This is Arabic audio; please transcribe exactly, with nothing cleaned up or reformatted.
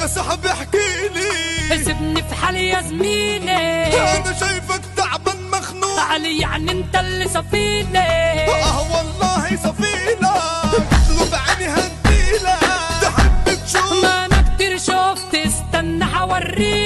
صاحبي احكيلي، سيبني في حالي يا زميلي، انا شايفك تعبان مخنوق علي يعني انت اللي صفيلي. اه والله صفيلة اطلب عيني هديلك، تحب تشوف ما انا كتير شفت، استنى حوريك.